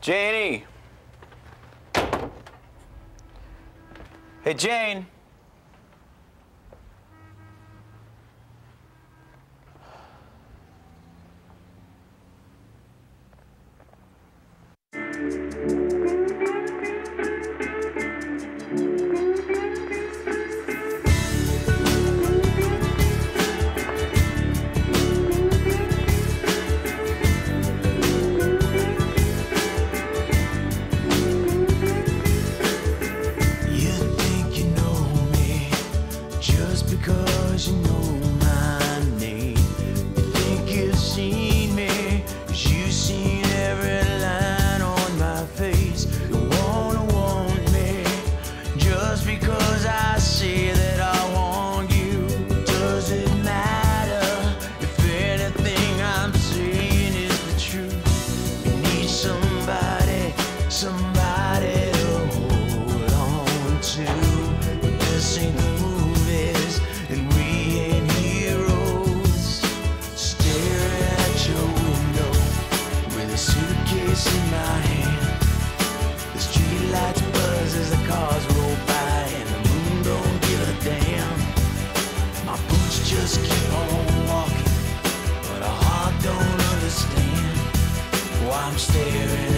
Janie! Hey, Jane! Because you know my name. You think you've seen me, 'cause you've seen every line on my face. You wanna want me, just because I say that I want you. Does it matter if anything I'm saying is the truth? You need somebody to hold on to. But this ain't the movies, and we ain't heroes. Staring at your window with a suitcase in my hand. The street lights buzz as the cars roll by, and the moon don't give a damn. My boots just keep on walking, but our heart don't understand why I'm staring